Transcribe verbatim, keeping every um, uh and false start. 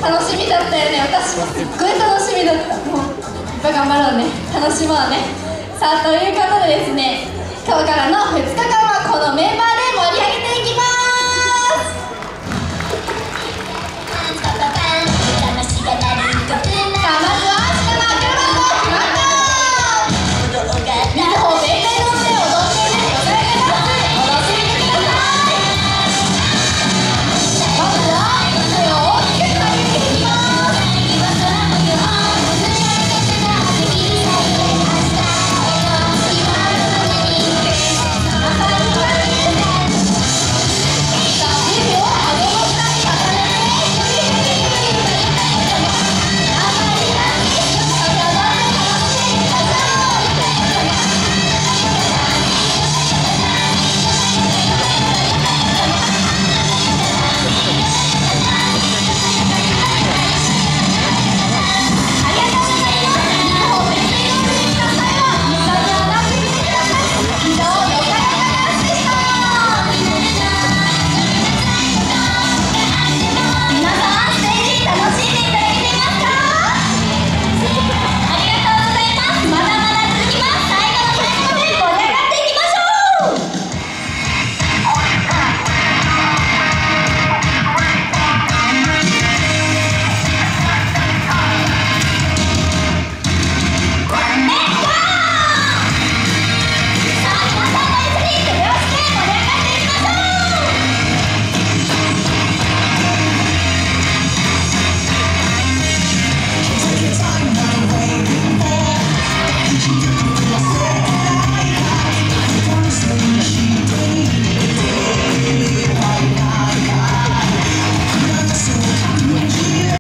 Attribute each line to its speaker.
Speaker 1: 楽しみだったよね。私もすっごい楽しみだった。もういっぱい頑張ろうね、楽しもうね。さあということでですね、今日からのふつかかんはこのメンバーで盛り上げていきます。